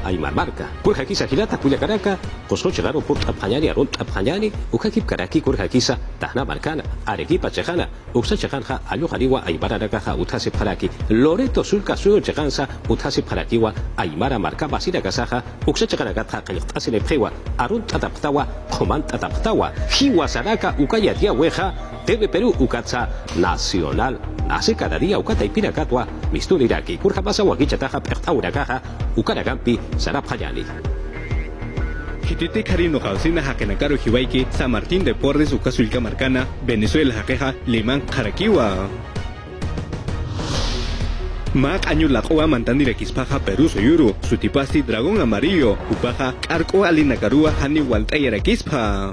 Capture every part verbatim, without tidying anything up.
Aymar Marca. Kurja kisa hilata kuya karaka, kosko chegaro por tapanyani aron tapanyani, ukakip karaki kurja kisa tahna marcana, arequipa chejana, uksa chejanja ayo jariwa Aymara rakaja utase paraki, Loreto sulka suyo cheganza utase parakiwa Aymara Marca basira kasaja, uksa cheganagata kayatase le prewa, aron tataptawa, coman tataptawa, hiwa saraka ukaya dia weja, Tv Perú ukatsa nacional. Hace cada día ukata y pirakatwa, mistuniraki, kurja pasa wakichataja pertaurakaja, ukaragampi, sarapayani. Hitite Carino Causina Jaquenacaro Jibaiki, San Martín de Porres, Ucasulca Marcana, Venezuela Jaqueja, Limán Jaraquiwa. Mac año la coa mantandira quispaja Perú soyuru, sutipasti dragón amarillo, upaja, arco alinacarua, hani waltayera quispa.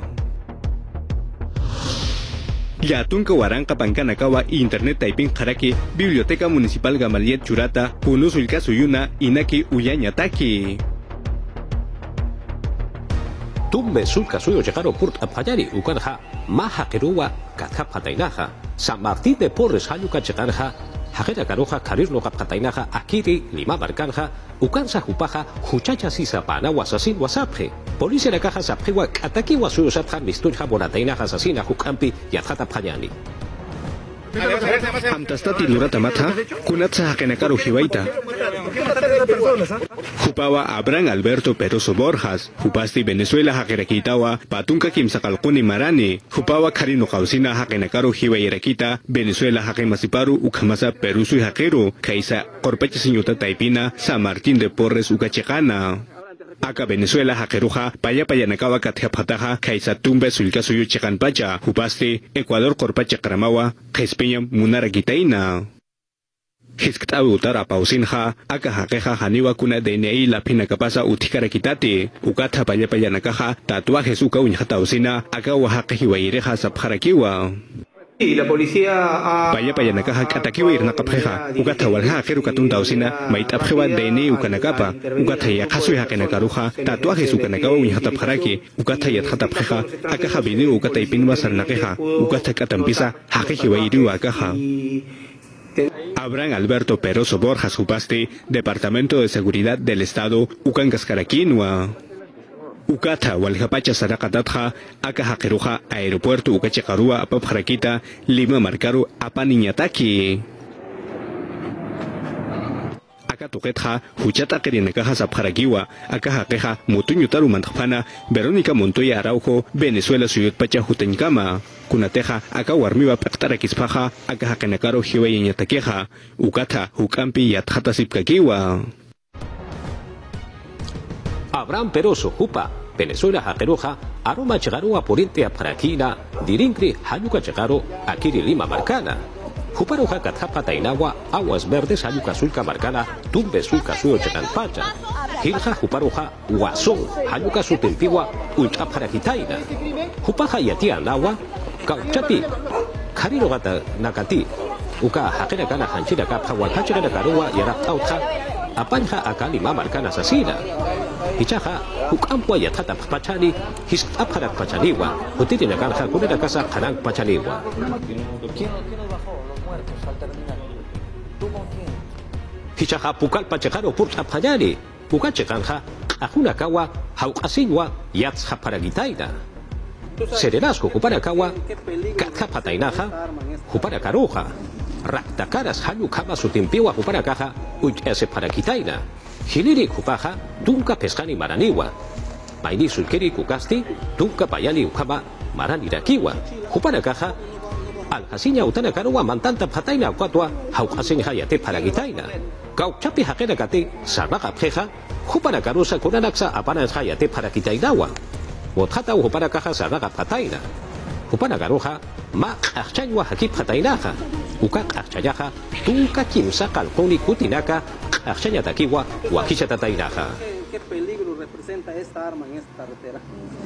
Yatunka Waranka Pancanacagua Internet Taiping Jaraki, Biblioteca Municipal Gamaliet Churata, Punusulca Suyuna, Inaki Uyañataki. Tumbe sulka suyo llegaron purt apayari, Ukanja, Maja Kerua, Katja Patainaja, San Martín de Porres Hayuka Chegarja, Jajera Caroja, Carirno Capatainaja, Akiri, Lima Marcanja, Ucansa Jupaja, Juchacha Sisa Panawa Sasin Wasapje, Policia de Caja Sapewa, Atakiwa Suyo Sapja, Misturja Boratainaja Asasina, Jucampi, Yajata Payani. Amtastati Lurata Mata, Kunatsa Jaquenacaro Jibaita. Jupawa Abraham Alberto Peroso Borjas, Jupasti Venezuela Jaqueraquitawa, Patunca Kimsacalcuni Marani, Jupawa Carino Causina Jaquenacaro Jibairaquita, Venezuela Jaquemasiparu, Ucamasa Perusu y Jaquero, Caisa Corpeche Señota Taipina, San Martín de Porres Ucachecana. Aka Venezuela Jaqueruja, Paya Payanacaba Catjapataja, Caisa Tumbe Sulca Suyo Checanpacha, Jupasti, Ecuador Corpacha Caramawa,Jespeña Munaraquitaina. Hisktawi utara pausinja, aka jaqueja janiwa kuna D N I la pina capasa utikara kitati, ukata paya payanakaja, tatuajes uka uñjata usina, aka oaxaca jiwaireja zapjarakiwa. Y la policía ha... Paya payanakaja katakiwa irnakapjeja, ukata walja keru katunta usina, maitapjewa D N I ukanakapa, ukata yakasu jaquenakaruja, tatuajes ukanakawa uñjata pjaraki, ukata yatjatapjeja, aka javini ukata ipinwa sarnakeja, ukata katampisa, jaque jiwairiwa akaja. Abraham Alberto Peroso Borjas Jupasti, Departamento de Seguridad del Estado, Ucancascaraquinua. Ucata, Waljapacha Saracatatja, Acajaqueruja, Aeropuerto Ucachecarua, Apapjaraquita, Lima Marcaru, Apaniñataki. Acatuquetja, Huchata Querinecaja Zapjaraquiwa, Acajaqueja, Mutuñutaru Mantjana, Verónica Montoya Araujo, Venezuela Suyutpacha Jutencama. Kunateja, aka warmiwa pectara kispaja, aka jaquenacaro jiwayeñataqueja, ukata, hukampi yatjata sipkakiwa. Abraham Peroso, Jupa, Venezuela Jaqueroja, Aroma Chegaroa Poriente a Paraquina, Dirincri, Hayuca Chegaro, Akiri Lima Marcana. Juparoja Catjapa Tainawa, Aguas Verdes, Hayuca Sulca Marcana, Tumbe Sulca Suyo Cheganpacha. Hilja Juparoja, Guasón, Hayuca Sutempiwa, Ultra Paraquitaina. Jupaja Yatia Nawa, Cauchapi, Carino Gata Nakati, Uka Jaquena Cana Hanchira Capja, Walhacha de Carua, Yaraptaucha, Apanja Akalima Marcana Asasina. Hichaja, Ucampua Yatata Pachani, His Apara Pachaniwa, Utiti Nagarja, Cunera Casa, Hanang Pachaniwa. Hichaja Pukal Pachajaro Purta Payani, Pukachekanja, Ajunakawa, Haukasinwa, Yatsha Paragitaina. Serenasco, Juparakawa, Katjapatainaja, Juparakaroja, Raktakaras, Hayukama Sutimpiwa, Juparakaja, Uyase Parakitaina, Hiliri Jupaja, Tunka Pescani Maraniwa, Maini Sulkeri Kukasti, Tunka Payani Ukama, Maranirakiwa, Juparakaja, Alhasiña Utanakaroa, Mantanta Pataina Quatua, Haukasin Hayate Paragitaina, Gauchapi Hakenakati, Sarnaga Preja, Juparakarosa, Kunanaxa, Apanas Hayate Parakitainawa. Wotjata upara caja sarnaga pataina. Upara garoja, ma achaywa haki patainaja. Uka achayaja, tunka kimsa kalponi kutinaka, achaya takiwa, wakisha tatainaja. ¿Qué peligro representa esta arma en esta carretera?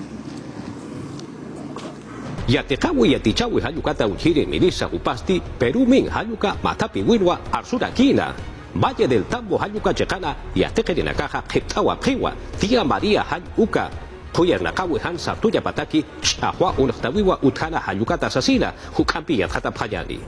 Yatecawi yatichawi hayukata uchiri milisa upasti, Perumin hayuka matapi winwa arsura kina. Valle del Tambo hayuka checana, yateque na caja, heptawa priwa, tía María hayuka. Tuya nakawi han sartuya pataki, chahua unahtawiwa utjana hayukata asasina, hukampi yatjata payani.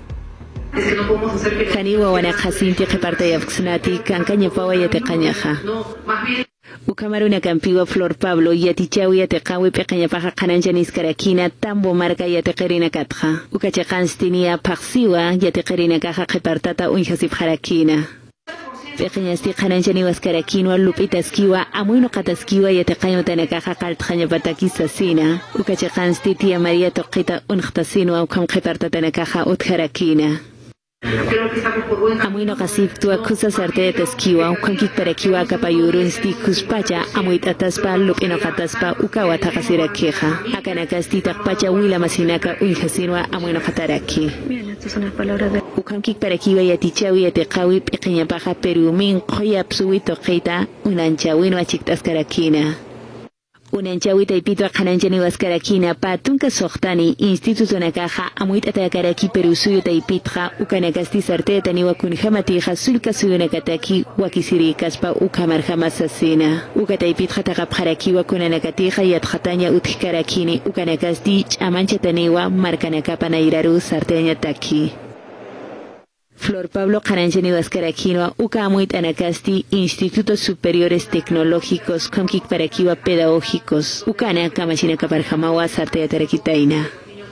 Janiwa wana jacinti que parte de Afxnati, cancaña pawa y te cañaja. Ucamaruna Campiwa Flor Pablo Yatichawi Yateqawi Pequeña Paja Cananjanis Carakina Tambo Marca Yateqerina Katja Ucachacanstinia Paxiwa Yateqerina Caja Kepartata Unjasip Harakina Pequeñas Tijananjani Wascaraquino Lupitaskiwa Amuino Kataskiwa Yateqayo Tanakaja Kaltjanya Patakisasina Ucachacansti Tia María Toquita Unjtasino Ucam Kepartata Nakaja Utjarakina Amuino kasip tu akusa sarte de teskiwa ukankik perekiwa kapayurun sti kuspacha amuita taspa lupino kataspa ukawa takasira keja akanakasti takpacha wila masinaka unjasinwa amuino kataraki ukankik perekiwa yatichawi yatekawi pequeña paja perumin koyapsuwi toqeita unanchawino achiktaskarakina Unanchawita ipito kananjani waskarakina patunka sohtani instituto nakaja amuit atakaraki perusuyo taipitra ukanakasti sarteta ni wakunjamatija sulka suyunakataki wakisiri kaspa ukamarjamasasina ukataipitra takapjaraki wakunanakatija yatjatanya utjikarakini ukanakasti chamanchataniwa markanakapa nairaru sarteña taki Flor Pablo Caranjani Vascarakino, Ucamuit Anacasti, Institutos Superiores Tecnológicos, Comquic Paraquiwa Pedagógicos, Ucana, Camachina Caparjamawa, Sartea Tarequitaina.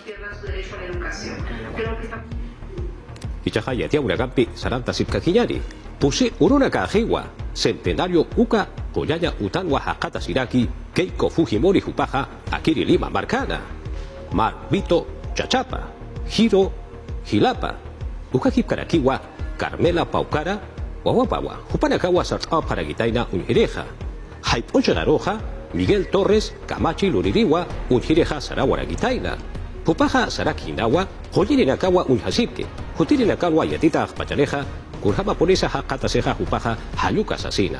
Ichajaya Tiauragampi, Saranta Sipkakiñari, Puse Uruna Kajiwa, Centenario Uka, Koyaya Utanwa Hakata Siraki, Keiko Fujimori Jupaja, Akiri Lima Marcana, Mar Vito Chachapa, Giro Gilapa. Ukakip Karakiwa, Carmela Paucara, Wawapawa, Jupanakawa Sartao Paraguitaina, Unjireja, Haiponcha Naroja, Miguel Torres, Camachi Luririwa, Unjireja Sarawaraguitaina, Pupaja Sarakinawa, Joyirinakawa Unjasipke, Jutirinakawa Yatita Pachaneja, Kurjama Ponesa Hakataseja Jupaja, Hayuka Sasina.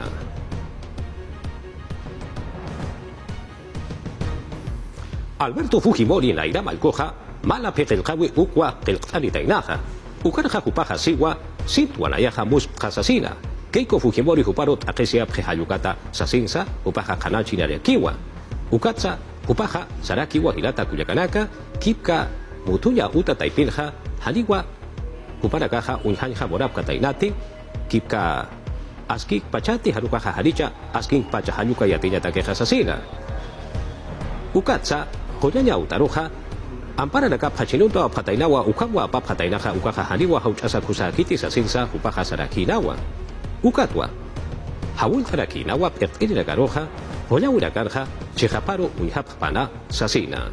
Alberto Fujimori en Aira Malcoja, Mala Petelkawi Ukwa Telkanitainaja. Ukarja Jupaja Siwa, Sintuanayaja Mus Hasasina, Keiko Fujimori Juparot Akesia Prehayukata Sasinsa, Upaja Kanachi Narekiwa, Ukatsa, Upaja Sarakiwa Hilata Kuyakanaka, Kipka Mutuya Uta Taipilja, Haniwa, Uparakaja Unhanja Morapka Tainati, Kipka Askik Pachati Harukaja Haricha, Asking Pacha Hayuka Yatinya Takeja Sasina, Ukatsa, Koyanya Utaroja, Ampara na kaphachinuto apatainawa ukamwa apapatainaja ukaja haniwa hauchasa kusakiti sasinsa upaja sarakinawa. Ukatwa. Hawul sarakinawa petkiri garoja, hoya urakarja, chejaparo unhapana sasina.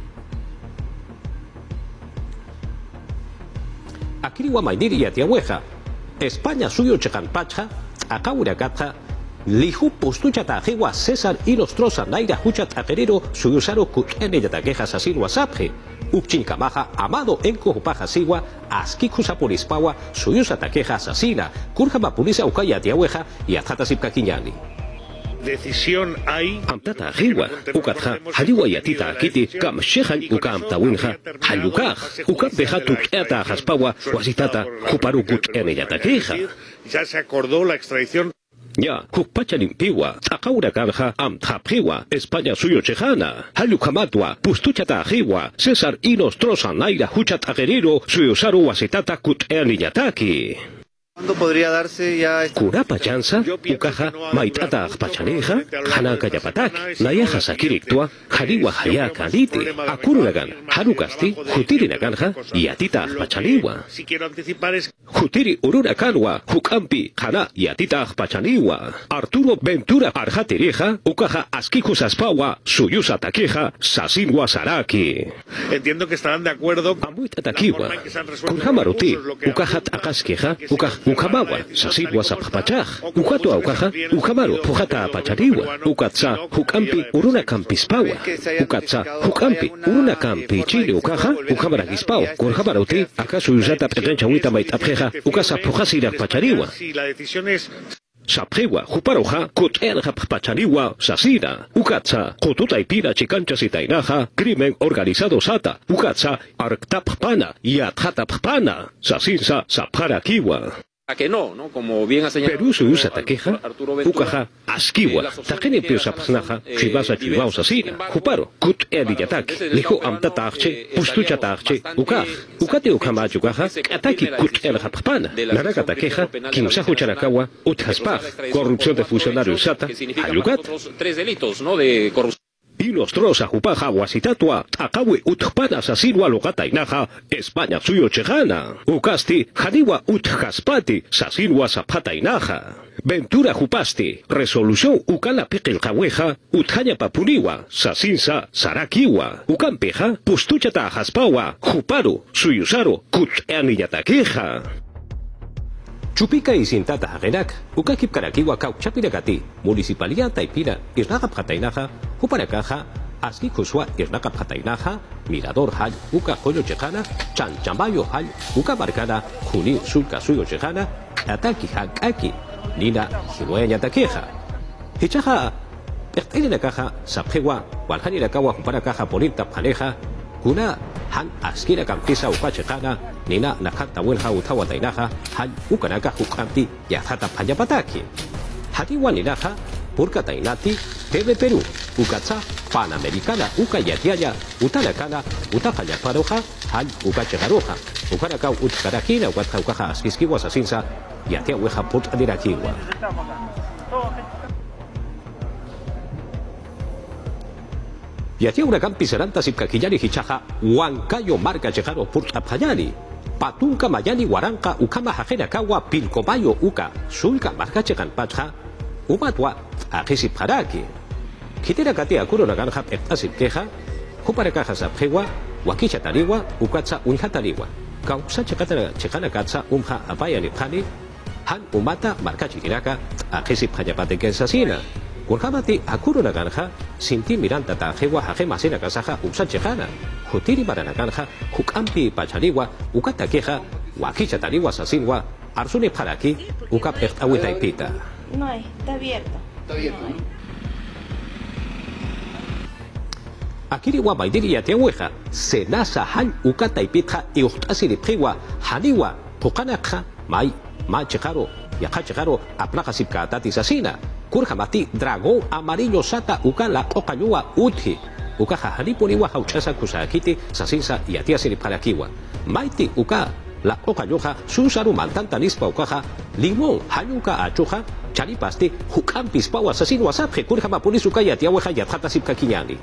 Akiriwa mainiri yatiaweja. España suyo chejanpacha, acá urakatja, Lihu postucha tajewa César y los troza naira huchat agerero suyusaro kukene yatakeja sasir wasapje. Ukchinkamaja amado enko hupaja siwa askikusa polispawa suyusa takeja asasina kurjama pulisa ukaya tiaweja y atjata sipkakiñani. Decisión hay. Amtata ajiwa, ukatja, haliwa yatita akiti, kam shehan ukam tawinja, halukaj, ukam bejatuk eta jaspawa, wasitata, juparu kukene yatakeja. Ya se acordó la extradición. Ya, Hukpacha limpiwa, Akaura Kanja, Amtapjiwa, España suyo chejana, Halukamatwa, Pustuchata ajiwa, César Inos Troza Naira Huchat Agerero, Suyusaru Wasitata Kut Erniataki. ¿Cuándo podría darse ya esta... Kurapa chansa, Ukaja, Maitata Pachaneja, Hanaka Yapatak, Nayaja Sakiriktua, Hariwa Hayaka Lite, Akurulagan, Harukasti, Jutiri Naganja, y Atita Pachaniwa. Si quiero anticipar es. Jutiri Ururakanwa, Hukampi, Hana y Atita Pachaniwa. Arturo Ventura Arjatireja, Ukaja Askikusaspawa, Suyusa Takeja, Sasinwa Saraki. Entiendo que estarán de acuerdo. Amuita Takiwa, Kurhamaruti, Ukahat Akaskeja, Ukaj. Ukamawa, Sasirwa Sapapachaj, Ukatua Ukaja, Ukamaru, Pujata Pachariwa, Ukatsa, Ukampi, Uruna Campispawa, Ukatsa, Ukampi, Uruna Campi, Chile, Ukaja, Ukamara Gispao, Kurjamaruti, Akasu Usata Petencha Wita Maitapjeja, Ukasa Pujasira Pachariwa. Si la decisión es. Sapjewa, Juparoja, Kuterja Pachariwa, Sasira, Ukatsa, Kotuta y Pira Chicancha Sitainaja, Crimen Organizado Sata, Ukatsa, Arktap Pana, Yatjatap Pana, Sasinsa, Sapjara Kiwa. que no, ¿no? Como bien ha señalado Perú su usa taqueja, ucaja, asquiwa, tajene piusa pasnaja, chivasa chivausa sina, juparo, kut ediyatak, lijo amtatache, pustucha tache, ukaj, ukate ukama yugaja, ataki kut el hapapana, naraga taqueja, kimsajo charakawa, uthaspaj, corrupción de funcionarios sata, ayugat. Tres delitos, ¿no? De corrupción. Y los tros a jupaja wasitatua, akawe utpana sasilwa logata inaja, España suyo chejana. Ukasti, janiwa utjaspati, sasilwa zapata inaja. Ventura jupasti, resolución ukala pekel kaweja, utjaya papuriwa, sasinsa, sarakiwa, ukampeja, pustuchata jaspawa, juparu, suyusaro, kut aniyatakeja. Chupika y Sintata Hagenak, Ukakip Karakiwa Kau Chapiragati, Municipalidad Taipira, Irnaga Patainaja, Uparakaja, Aski Kuswa, Irnaga Patainaja, Mirador Hal, Uka Joyo Chejana, Chan Chambayo Hal, Uka Marcana, Juni Sulka Suyo Chejana, Ataki Hakaki, Nina Hinueña Takeja. Hichaja, Erteni la caja, Sapjewa, Walhani la Kawa Uparakaja Ponita Paneja, Kuna Han Askira Campisa Upachejana, Nina Nakata Welha Utawa Tainaja, Han Ukanaka Hukanti, Yahata Payapataki. Hatiwa Ninaja, Purka Tainati, T V Perú, Ukatsa, Panamericana, Uka Yatiaya, Utanakana, Utapaya Paroja, Han Ukachegaroja, Ukanaka Utkarakina, Ukaja Askiskiwa Sasinsa, Yatia Weja Put Adirakiwa. Y hacia una campi seranta sipkakillani hichaja, Huancayo marca chejaro purt apayani, Patunka mayani guaranca ukama jajena kawa pilcomayo uka, Sulka marca chegan pacha, Umatwa, ajisip haraki. Kitera katia kuro naganja ertasip queja, Juparakaja sapjewa, Wakicha taliwa, Ukatsa unha taliwa, Kausa chekatara chejana katsa umha apayani pani, Han umata marca chiquiraca, ajisip hayapate que asesina. Kurhamati akuru naganja, sinti miranta tajewa hajema sena kasaja usachejana, Jutiri baranaganja, Hukampi pachariwa, Ukatakeja, Wakicha taliwa sasinwa, Arsune paraki, Ukap ertawita y pita. No hay, está abierto. Está abierto. No hay. Akiriwa maidiri yatiaweja, Senasa han Ukata y pita y Uchtasiri priwa, Haniwa, Pukanakja, Mai, Machejaro, Yakachejaro, Aplaja sipkatati sasina. Kurhamati dragón amarillo sata ukala okayua uthi uka hajaliponiwa hauchasa kusakiti sasinsa y atia siriparakiwa maiti uka la okayuja susaru mantanta nispa ukaja limón hayuka achuja charipasti hukampis pawa sasinu asapje kurhama polisuka y atia weja yatata sipkakiñani.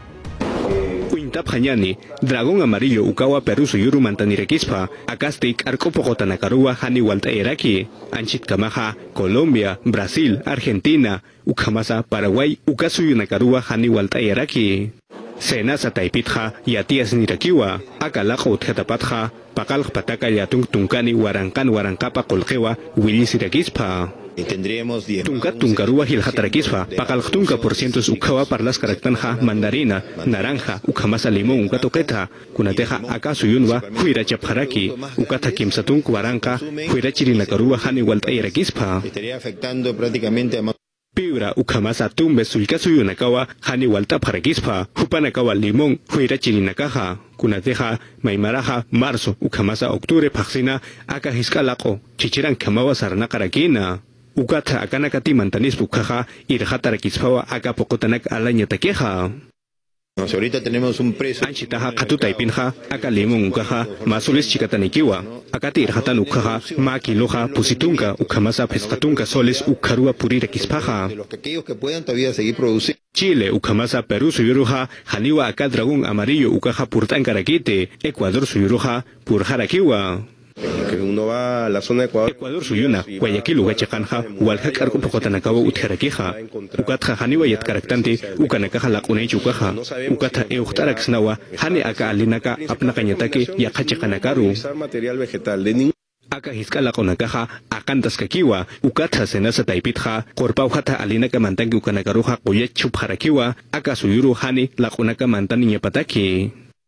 Tapjanyani, dragón amarillo ukawa Perú suyuru mantanirekispa, akastik arkopogotanakaruwa hani walta iraki, anchit kamaja, Colombia, Brasil, Argentina, ukamasa Paraguay, ukasuyunakaruwa hani walta iraki. Senasa taipitja, yatias nirakiwa, akalako utjetapatja, pakalj pataka yatung tunkani warankan warankapa koljewa, wilisirekispa. Tendríamos diez. Tunka tunkarua hilhatarakisfa, pakaltunka por cientos ukawa parlas karaktanja, mandarina, naranja, ukamasa limón ukatoqueta, kunateja akasu yunwa, huira chapharaki, ukata kimsatunk waranka, huira chirinakarua hani waltairakispa. Estaría afectando prácticamente a más. Piura ukamasa tumbe sulkasu yunakawa, hani waltaparakispa, hupanakawa limón, huira chirinakaja, kunateja, maimaraja, marzo, ukamasa octubre paxina, aka hiskalako, chichiran kamawa sarnakarakina. Ukata akanakati mantanis bukaja irjatarakispawa aka pokotanak alaña takeja. No, si ahorita tenemos un preso. Anchitaja katuta ipinja aka limón ukaja masules chikatanikiwa akati irjatan ukaja makiloja pusitunka ukamasa pescatunka soles ukarua purirakispaja. De los que aquellos que puedan todavía seguir produciendo. Chile ukamasa Perú suyuruja janiwa aka dragón amarillo ukaja purtankarakite Ecuador suyuruja purjarakiwa. Que uno va a la zona de Ecuador. Ecuador suyuna, Guayaquil ugachakanja, Walhak arco pocotanacabo utjaraquija, Ukatja haniwa yatkaraktanti, Ukanakaja la kunech ukaja, Ukata euchtaraxnawa, Hane aka alinaka, apnakanyatake, Yakachakanakaru. Material vegetal de ningún. Aka hiskala konakaja, akantas kakiwa, Ukatja senasa taipitja, Korpaujata alinaka mantanki ukanakaruja, Koyachub harakiwa, Aka suyuru Hane la kunaka mantani nyapataki.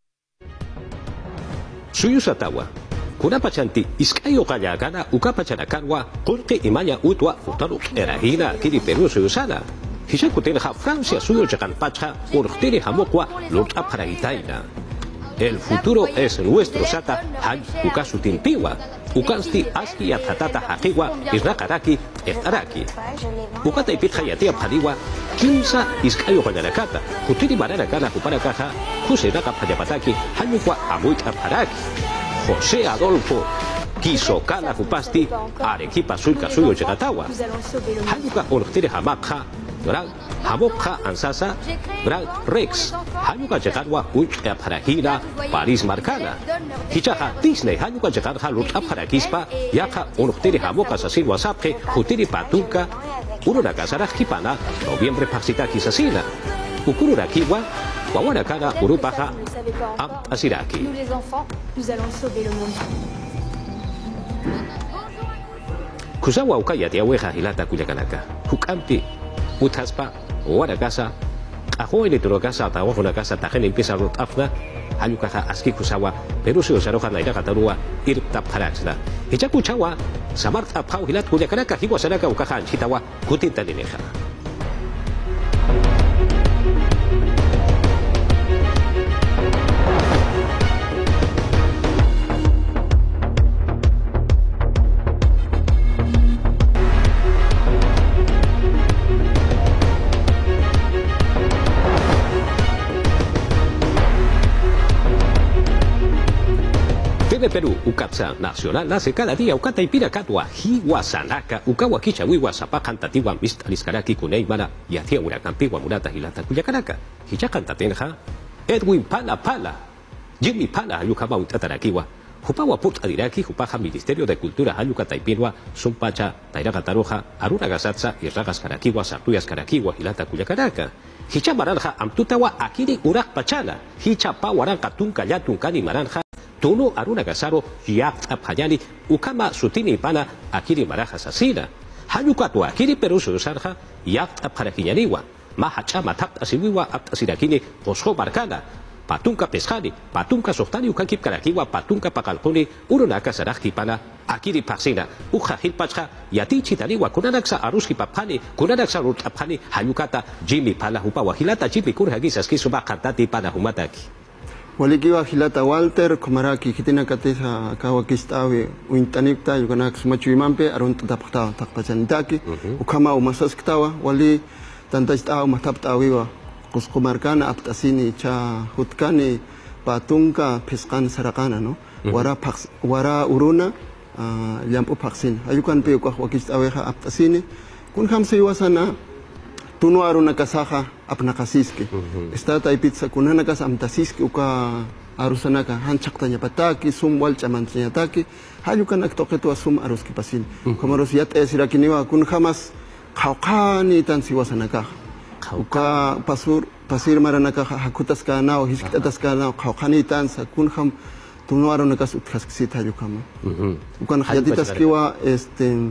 Suyusatawa. Kunapachanti iskayo kayagana ukapachanakanwa kulki imaya utwa utaru erahina kiri Perú suyusana. Hishakutenja Francia suyo chakanpacha urtiri hamokwa luta paragitaina. El futuro es nuestro sata hay ukasutintiwa. ukansti aski athatata haqiwa irraqaraki iqtaraki ukata ipitqa yatia phaliwa kimsa iskayo qallarakata hutiri mararakana huparakaja husiraqa phallapataki hallukwa amuita pharaki José Adolfo quiso kala hupasti arequipa suika suyo chegatawa halluka orhtire hamakha gran hamokha ansasa gran rex halluka chegarwa uch apharahira Paris marcana hichaha Disney halluka chegarha lut apharakispa yaqa orhtire hamoka sasil wasapje hutiri patunka uruna kasara hipana noviembre paxitaki sasila ukurura kiwa wawana kana urupaha am asiraki. Nous les enfants, nous allons sauver le monde. Kusawa ukaya te aweja hilata kuyakanaka. Hukampi utaspa wara casa ajo electro casa ta ojo na casa ta gente empieza a rotafna hayukaja aski kusawa pero se osaroja na ira katarua ir taparaxna. Echa kuchawa samarta pau hilat kuyakanaka hiwa sanaka ukaja chitawa kutinta nineja. De Perú, Ucapsa Nacional nace cada día Ucata y Piracatwa, Hiwasanaka, Ukawa Kichawiwa, Zapajan Tatiwa, Mistaliskaraki, Kuneimana, y hacia una campigua Murata Hilata Cuyacaraka, Hichacantatenja, Edwin Pala Pala, Jimmy Pala, Ayukama Utatarakiwa, Jupawa Put Adiraki, Jupaja Ministerio de Cultura, Ayuka Taipirwa, Sumpacha, Tairaga Taroja, Aruna Gasatza, y Ragas Karakiwa, Sartuyas Karakiwa, Hilata Cuyacaraka. Hicha Maranja, Amtutawa, Akiri Urak Pachala, Hicha Pawaranga Tunka Yatunkani Maranja. Tuno Aruna Gasaro Yak Apayali Ukama Sutini Pana Akiri Maraja Sasina Hayukatu Akiri Peruso Sarja Yak Aparakiñaniwa Mahacha Matap Asiwiwa Aptasirakini Posho Barcana Patunka Pesjani Patunka Softani Ukakip Karakiwa Patunka Pakalpuni Urunaka Sarajki Pana Akiri Pasina Uja Hilpacha Yati Chitaniwa Kunanaksa Aruski Papani Kunanaksa Rut Apani Hayukata Jimmy Pala Hupawa Hilata Jimmy Kurhagis Kisuba Kantati Pana Humataki Walikiwa hilata Walter kumaraki kitina katesa kawa kistawi uintanikta yukanak sumachu imampe arunta tapaktawa takpachanitaki ukama umasas ktawa wali tantastawa mataptawiwa kuskumarkana aptasini cha hutkani patunka piskan sarakana no wara paks wara uruna yampu paksin ayukan pe ukah wakistaweha aptasini kun hamse wasana Tuno aruna kasaja apnakasiski. Esta taipitsa kunana kas amtasiski uka arusanaka hanchaktanya pataki sum wal chamantanyataki hayukan aktoketu asum aruski pasin. Kamaros yat esirakiniwa kun hamas khawqani tan siwasanaka. Uka pasur pasir maranaka hakutas kana o hiskitatas kana khawqani tan sa kun ham tuno aruna kas utkasksit hayukama. Ukan hayatitas kiwa este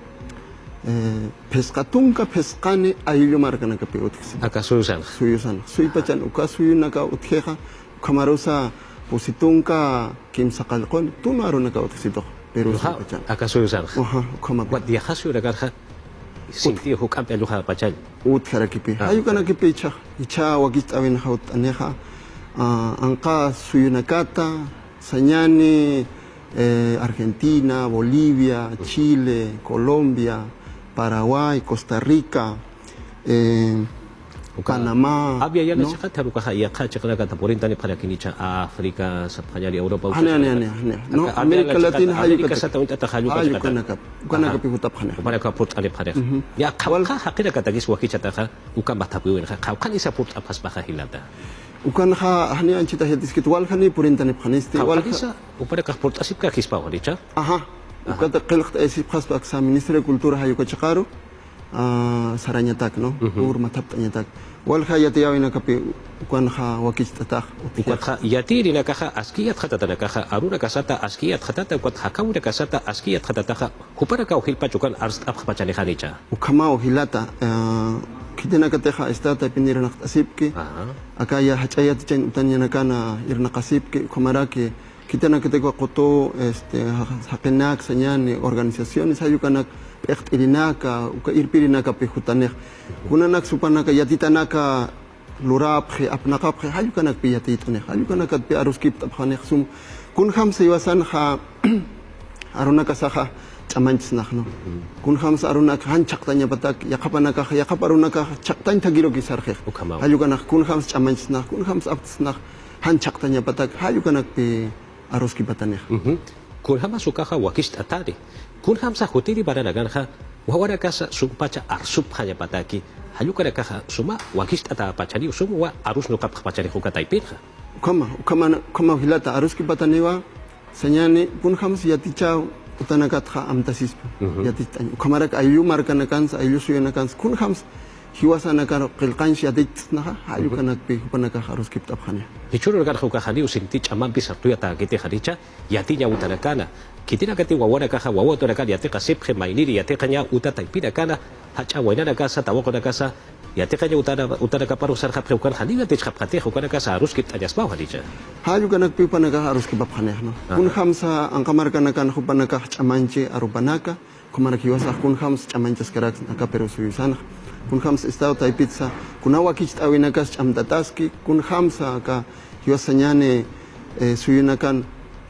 pescatunka pescane ayuyo marcana que utksi. ¿Acaso usan? Suyusan. Suy pachan uka suyu naka utkeja kamarosa positunka kim sakalkon tu no aro naka utsito. Pero pachan. ¿Acaso usan? Oha, kama. Wat diajasu ragarja. Sinti hukam peluja pachan. Ut karakipi. Ayu kana kipicha. Icha wakit awin haut aneja. Anka suyu nakata Sañani Argentina, Bolivia, Chile, Colombia, Paraguay, Costa Rica, eh, Panamá. Había ya la chica te ruca ya cacha que la cata por intani para que nicha África, España y Europa. Hane hane hane. No, América Latina hay que sata unta tahayu hay que kana kap. Kana kap ibu tapkhane. Para ka port ale pare. Ya khawka hakira kata gis wakicha taha ukan batapu wen khawka ni support apas baha hilata. Ukan ha hane anchita hedis kitwal khani por intani khanisti wal khisa upara ka port asip ka kispa walicha. Aha. Ukata qilqt asip khas ba aksa Ministro de Cultura hayu ka chaqaro. Saranya tak no ur matap tanya tak wal khayati yawina kapi ukan kha wakis tatak ukan kha yatiri na kha askiyat khatata na kha aruna kasata askiyat khatata ukat hakawira kasata askiyat khatata kha kupara ka uhil pachukan arst ab khapachane khanicha ukama uhilata kidena kateha estata pinira na asipki akaya hachayat chen utanya na kana irna kasipki kumaraki kitena kateko qoto este haqinak sanyani organizaciones hayukanak echt irinaka uka irpirinaka pehutanek kunanak supanaka yatitanaka luraphe apnakaphe hayukanak piyatitune hayukanak pe aruskip tabkhanek sum kun kham sewasan kha aruna kasaja chamanchis nakno kun hams aruna kan chaqtaña patak yaqapana ka yaqaparuna ka chaqtañ tagiro ki sarje hayuganak kun hams chamanchis nak kun hams aptis nak han chaqtaña patak hayuganak pe arroz ki patanej kun hams ukaja wakist atari kun hams hotiri barana ganja wawara casa sumpacha arsup hanya pataki hayukara kaja suma wakist ata pachari suma arroz no kap pachari hukata ipirja kama kama kama hilata arroz ki patanewa señane kun hams yatichao utanakatha amtasis yatit kamarak ayu markanakan ayu suyanakan kun hams hiwasanakan qilqansh yatitnaha ayukanak pe panaka harus kiptab khane hichuro gar khuka khani usinti chaman pisartu yata kete kharicha yatinya utanakana kitina kati wawana kaha wawoto nakani yateka sepje mainiri yateka nya utata ipira kana hacha wainana casa tawako na casa yateka nya utana utana kaparu sarha preukan khani yatech khapate khukana casa harus kiptanyas ba khalicha hayukanak pe panaka harus kipab khane no kun hamsa angkamar kanakan khupanaka chamanche arupanaka kumarak hiwasa kun hams chamanches karak nakaperu suyusana kun hams estado tai pizza kuna wakich awinakas amtataski kun hamsa ka hiwasanyane suyunakan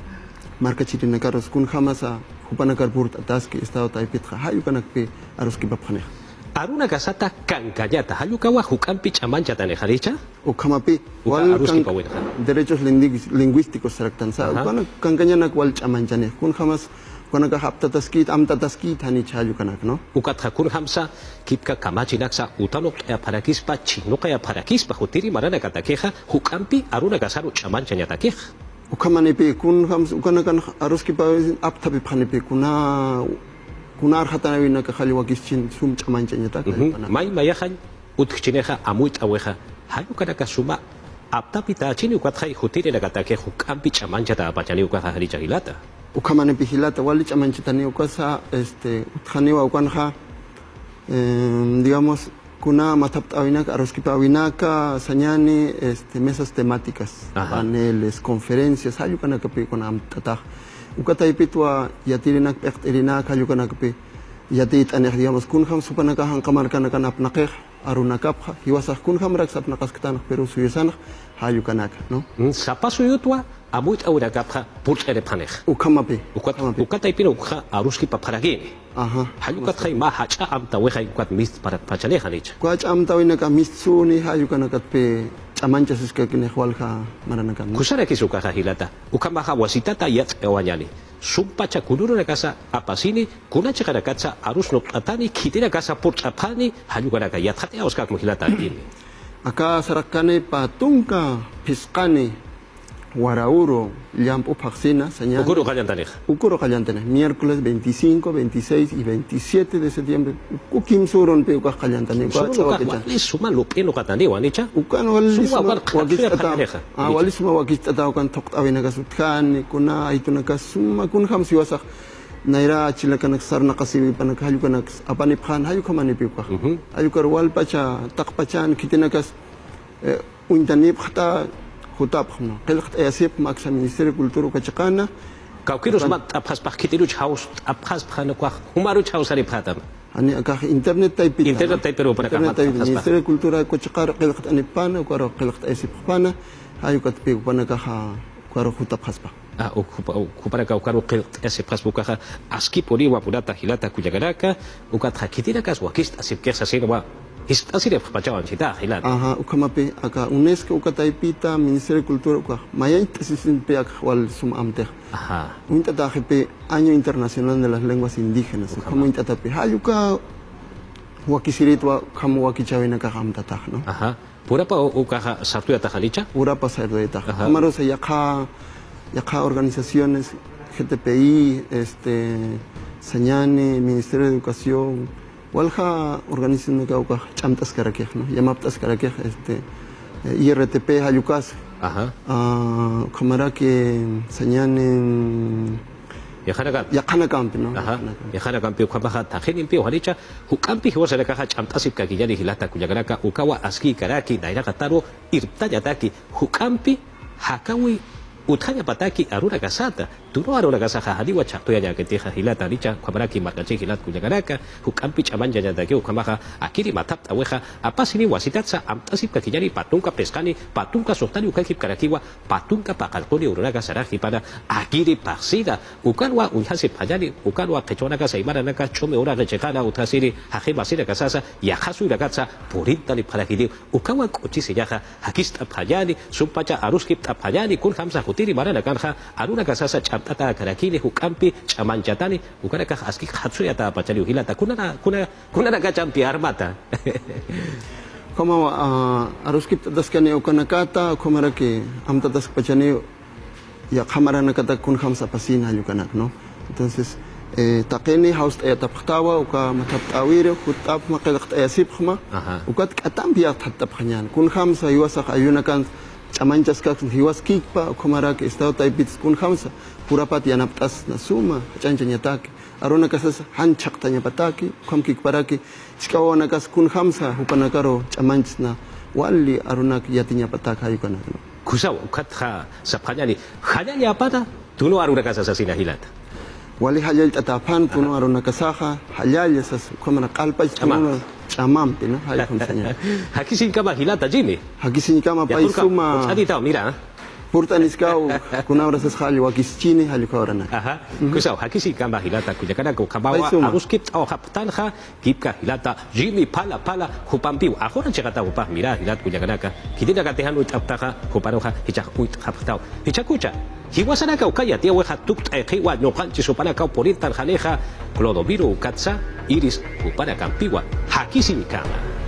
marka chitinakaros kun hamasa hupanakar burt ataski estado tai pizza hayukanak pe aruski babkhane aruna kasata kankayata hayukawa hukampi chamancha tane kharicha o kamapi wal derechos lingüísticos saraktansa kana kankanyana wal chamanchane kun hamas kuna ka hapta taskit amta taskit hani chayu kanak no ukatha kun hamsa kipka kamachinaksa utano ya parakispa chino ya parakispa hotiri marana katakeja hukampi aruna kasaru chamancha nyatakeja ukamane pe kun hams ukana kan aruski pa apta pe phane pe kuna kuna arhatana wina ka khali wakischin sum chamancha nyatakeja mai mayahan utchineja amuit aweja hayu kana kasuma apta pita chini ukatha hotiri nakatake hukampi chamancha ta pachani ukatha hali chagilata ukamane pihilata wali chamanchitani ukasa este utkaniwa ukanja digamos kuna matapt awinaka aroskipa awinaka sañani este mesas temáticas paneles conferencias hayukana kape kuna amtata ukata ipitwa yatirinak pekterinak hayukana kape yatit anek digamos kun ham supanaka han kamar kana kana apnaqeh arunakapha hiwasa kun ham rak sapnakas kitanak pero suyesanak hayukanak no sapasu yutwa amuit aura kapha purtere panej ukamape ukata ipino ukha aruski paparagini aha hayukat khay ma hacha amta we khay ukat mist para pachane khanich kwach amta we naka mistsuni hayukanakat pe chamanchas iskakine khwalha maranakan kusara kisuka hilata ukama ha wasitata yat ewanyali sumpacha kuluru na casa apasini kuna chakara katsa arus no atani kitira casa purchapani hayukanaka yathate oskak muhilata ini aka sarakane patunka pisqani Warauro, Llampo Paxina, señal. Ukuro Callantanej. Ukuro Callantanej, miércoles veinticinco, veintiséis y veintisiete de septiembre. Ukim Suron Peucas Callantanej. Wali suma lupino Cataneo, Anicha. Ukan Wali suma Wakistata. Ah, Wali suma Wakistata, Kan Tok Avinagasutan, Kuna, Itunakas, Suma, Kunham Siwasak, Naira, Chilakanak Sarna Kasimi, Panakalukanak, Apaniphan, Hayukamani Peuka. Ayukar Walpacha, Takpachan, Kitinakas, Untanip Hata. Hutapkhno qilqt ayasip maksa Ministerio de Cultura kachaqana kawkiros mat abkhas pakhitiruch house abkhas phana kwa humaruch house ari phatam ani akah internet type internet type pero para kamat Ministerio de Cultura kachaqar qilqt anipana kwa qilqt ayasip phana hayukat pe pana ka kwa hutapkhas pa ah ukupara ka kwa qilqt ayasip phas buka aski pori wa purata hilata kujagaraka ukat hakitira kas wakist asip kesa sino así de pachaban chita hilal aha ukamape aka UNESCO ukataipita Ministerio de Cultura uka mayait sisin pe ak wal sum amte aha unta tajepe año internacional de las lenguas indígenas como unta tape hayuka wakisiritwa kamo wakichawina ka hamta ta no aha pura pa uka sartuya ta halicha pura pa sartuya ta amaro se yakha yakha organizaciones G T P I este Sañane Ministerio de Educación Walha organización que uka chamtas karakeh no llamaptas karakeh este I R T P hayukas ajá ah kamara que señanen yakhana yakhana camp no ajá yakhana camp ukabaha tajin impio halicha hukampi hiwa seraka ha chamtasip ka giyani hilata kuyagaraka ukawa aski karaki daira kataro irtayataki hukampi hakawi utanya pataki aruna kasata Tuno aro na kasa hadiwa chakto ya que teja hilata richa kwamaraki markache hilat kuyagaraka hukampi chamanja ya dake ukamaha akiri matap taweja apasini wasitatsa amtasip kakiyari patunka pescani patunka sostani ukakip karakiwa patunka pakalkoni urunaga saraji para akiri parsida ukanwa unhasi payani ukanwa kechonaka saimara naka chome ora rechekana utasiri haje basira kasasa ya hasu ragazza porintali parakidi ukanwa kochisi yaja hakista payani sumpacha aruskip tapayani kun hamsa hutiri marana kanja aruna kasasa chaptata karakini hukampi chamanjatani ukanaka aski hatsuyata pachali hilata kuna kuna kuna naga champi armata como aruskip taskani ukanakata komaraki am tatas pachani ya kamera nakata kun hamsa pasina yukanak no entonces eh taqini haust ay taptawa uka mataptawire kutap maqalqt ayasib khma ukat katam biya tapkhanyan kun hamsa yuwasaq ayunakan chamanchas ka hiwas kikpa komarak estado taipits kun hamsa purapat yanaptas nasuma chanchanyataki aruna kasas hanchaqtanya pataki kam kikparaki chikawana kas kun hamsa hupanakaro chamanchna walli arunak yatinya pataka ayukanak no kusa ukat ha sapanyani hanya pada tuno aruna kasas asina hilata wali halal tatapan puno aruna kasaha halal yasas komana qalpa tuno chamam tino hay kunsanya hakisin kama hilata jini hakisin kama paisuma adi tao mira purtanis kau kuna rasas hali wakischini hali kaurana aha kusau hakisin kama hilata kujakana ko kabawa aruskip au haptanha kipka hilata jimi pala pala hupampiu ahora chegata upah mira hilat kujakana ka kidina katehan utaptaha huparoha hichak uit haptau hichakucha hiwasana ka ukaya tia weha tukt ay khiwa no kanchi sopana ka porintan haneja clodomiro katsa iris upana kampiwa hakisin kama